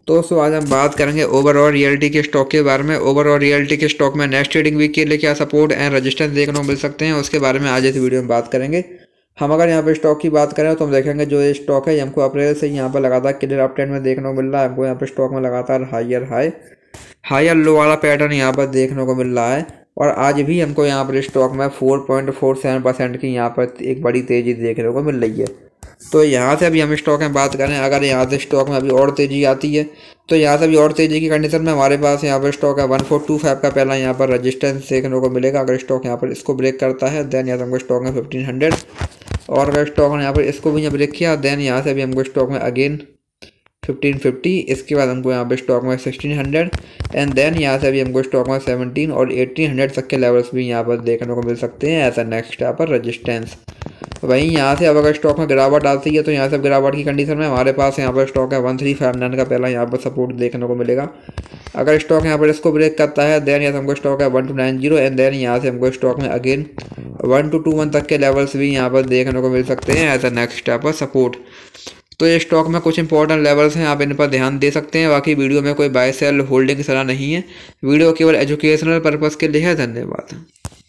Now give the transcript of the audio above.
तो दोस्तों आज हम बात करेंगे ओवरऑल रियल्टी के स्टॉक के बारे में। ओवरऑल रियल्टी के स्टॉक में नेक्स्ट ट्रेडिंग वीक के लिए क्या सपोर्ट एंड रेजिस्टेंस देखने को मिल सकते हैं, उसके बारे में आज इस वीडियो में बात करेंगे। हम अगर यहाँ पे स्टॉक की बात करें तो हम देखेंगे जो ये स्टॉक है हमको अप्रैल से यहाँ पर लगातार क्लियर अप ट्रेंड में देखने को मिल रहा है। हमको यहाँ पे स्टॉक में लगातार हायर लो वाला पैटर्न यहाँ पर देखने को मिल रहा है और आज भी हमको यहाँ पर स्टॉक में 4.47% की यहाँ पर एक बड़ी तेज़ी देखने को मिल रही है। तो यहाँ से अभी हम स्टॉक में बात करें, अगर यहाँ से स्टॉक में अभी और तेज़ी आती है तो यहाँ से अभी और तेज़ी की कंडीशन में हमारे पास यहाँ पर स्टॉक है 1425 का पहला यहाँ पर रजिस्टेंस देखने को मिलेगा। अगर स्टॉक यहाँ पर इसको ब्रेक करता है देन यहाँ से हमको स्टॉक में 1500, और अगर स्टॉक ने यहाँ पर इसको भी यहाँ ब्रेक किया देन यहाँ से अभी हमको स्टॉक में अगेन 1550, इसके बाद हमको यहाँ पे स्टॉक में 1600 एंड देन यहाँ से अभी हमको स्टॉक में 17 और 1800 तक के लेवल्स भी यहाँ पर देखने को मिल सकते हैं ऐसा नेक्स्ट यहाँ पर रजिस्टेंस। वहीं यहाँ से अब अगर स्टॉक में गिरावट आती है तो यहाँ से गिरावट की कंडीशन में हमारे पास यहाँ पर स्टॉक है 1359 का पहला यहाँ पर सपोर्ट देखने को मिलेगा। अगर स्टॉक यहाँ पर इसको ब्रेक करता है देन यहाँ से हमको स्टॉक है 1290 एंड देन यहाँ से हमको स्टॉक में अगेन 1221 तक के लेवल्स भी यहाँ पर देखने को मिल सकते हैं एज अ नेक्स्ट यहाँ पर सपोर्ट। तो ये स्टॉक में कुछ इंपॉर्टेंट लेवल्स हैं, आप इन पर ध्यान दे सकते हैं। बाकी वीडियो में कोई बाय सेल होल्डिंग की सलाह नहीं है, वीडियो केवल एजुकेशनल पर्पज़ के लिए है। धन्यवाद।